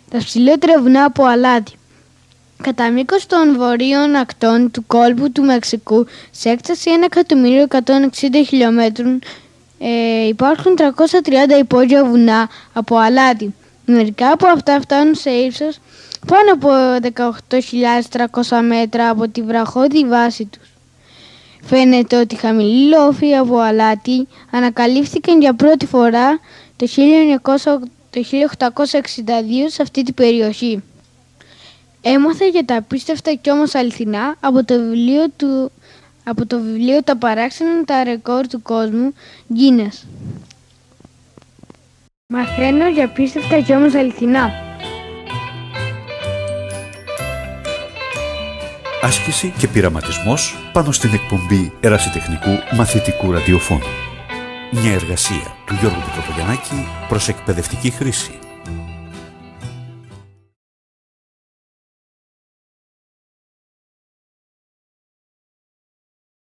τα ψηλότερα βουνά από αλάτι. Κατά μήκος των βορείων ακτών του κόλπου του Μεξικού, σε έκταση 1.160.000 χιλιόμετρων, υπάρχουν 330 υπόγεια βουνά από αλάτι. Μερικά από αυτά φτάνουν σε ύψος πάνω από 18.300 μέτρα από τη βραχώδη βάση τους. Φαίνεται ότι οι χαμηλοί λόφοι από αλάτι ανακαλύφθηκαν για πρώτη φορά το 1862 σε αυτή την περιοχή. Έμαθα για τα απίστευτα και όμως αληθινά από το βιβλίο «Τα παράξενα τα ρεκόρ του κόσμου» Guinness. Μαθαίνω για απίστευτα και όμως αληθινά. Άσκηση και πειραματισμός πάνω στην εκπομπή ερασιτεχνικού μαθητικού ραδιοφώνου. Μια εργασία του Γιώργου Πιτροπογιαννάκη προς εκπαιδευτική χρήση.